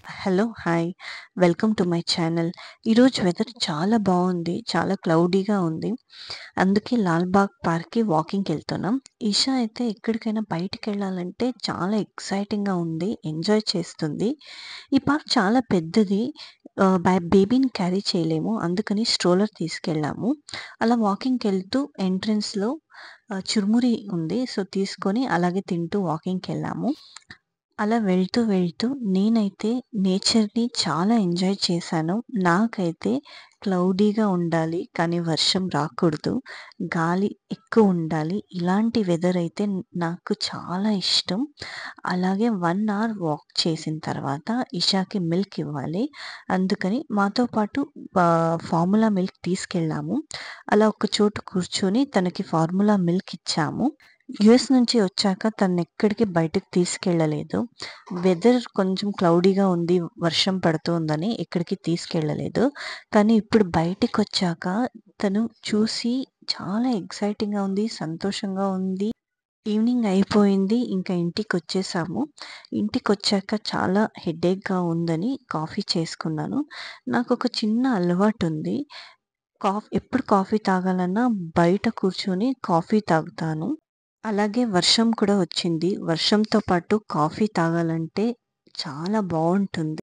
Hello! Hi! Welcome to my channel. ఈరోజు weather చాలా బావుంది. చాలా క్లౌడీగా ఉంది. అందుకే లాల్‌బాగ్ పార్క్‌కి వాకింగ్‌కెళ్తున్నాం. ఇషా అయితే ఎక్కడికైనా బయటికెళ్ళాలంటే చాలా ఎక్సైటింగ్‌గా ఉంది. ఎంజాయ్ చేస్తుంది. ఈ పార్క్ చాలా పెద్దది. బేబీని క్యారీ చేయలేము. అందుకని స్ట్రోలర్ తీసుకెళ్ళాము. అలా వాకింగ్‌కెళ్తూ ఎంట్రన్స్‌లో చురుమురి ఉంది. సో, తీసుకొని అలాగే తింటూ వాకింగ్‌కెళ్ళాము. అలా వెళ్తూ నేనైతే నేచర్‌ని చాలా ఎంజాయ్ చేశాను. నాకైతే క్లౌడీగా ఉండాలి, కానీ వర్షం రాకూడదు. గాలి ఎక్కువుండాలి. ఇలాంటి వెదర్ అయితే నాకు చాలా ఇష్టం. అలాగే 1 అవర్ వాక్ చేసిన తర్వాత ఇషాకి మిల్క్ ఇవ్వాలి. అందుకని మాతో పాటు ఫార్ములా మిల్క్ తీసుకెళ్ళాము. అలా ఒక చోట కూర్చొని తనకి ఫార్ములా మిల్క్ ఇచ్చాము. యూఎస్ నుంచి వచ్చాక తననెక్కడికి బయటకి తీసుకెళ్ళలేదు. వెదర్ కొంచెం క్లౌడీగా ఉంది, వర్షం పడుతోందని ఎక్కడికి తీసుకెళ్ళలేదు. కానీ ఇప్పుడు బయటికొచ్చాక తను చూసి చాలా ఎక్సైటింగ్‌గా ఉంది, సంతోషంగా ఉంది. ఈవినింగ్ అయిపోయింది. ఇంకా ఇంటికొచ్చేసాము. ఇంటికొచ్చాక చాలా హెడేక్‌గా ఉందని కాఫీ చేసుకున్నాను. నాకొక చిన్న అలవాటుంది. ఎప్పుడు కాఫీ తాగాలన్నా బయట కూర్చొని కాఫీ తాగుతాను. అలాగే వర్షం కూడా వచ్చింది. వర్షంతో పాటు కాఫీ తాగాలంటే చాలా బావుంటుంది.